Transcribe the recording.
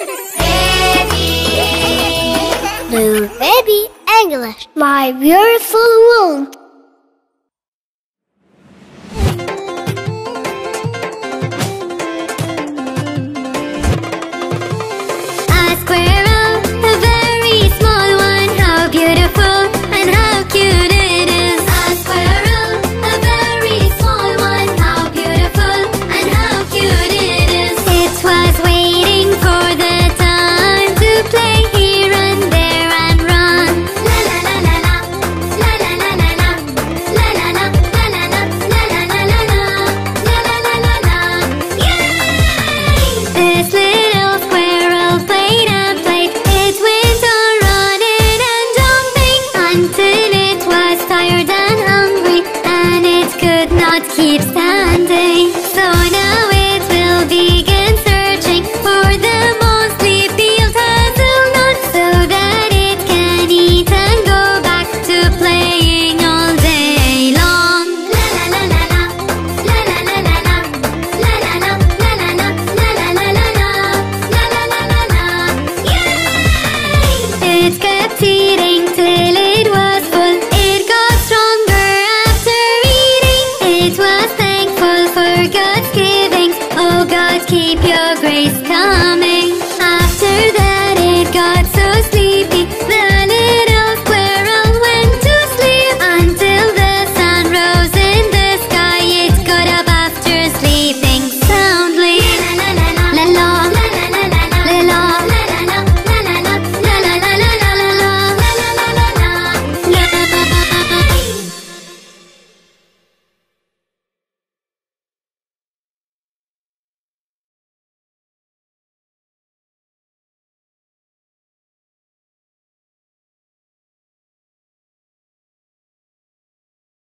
Blue baby English, my beautiful world. A squirrel, a very small one, how beautiful and how cute it is. A squirrel, a very small one, how beautiful and how cute it is. It was waiting for the time to play here and there and run. La la la la la, la la la la la, la la la la la la, la la la la la, la la la la la. Yay! This little squirrel played and played. It went on running and jumping until it was tired and hungry, and it could not keep standing. So now it will begin searching for the most sleepy hazelnut, so that it can eat and go back to playing all day long. La la la la la, la la la la la, la la la la la la, la la la la la, la la la la la. Yay! It kept eating till it was full. It got stronger after eating. It was thankful for God's giving. Oh God, keep your grace coming.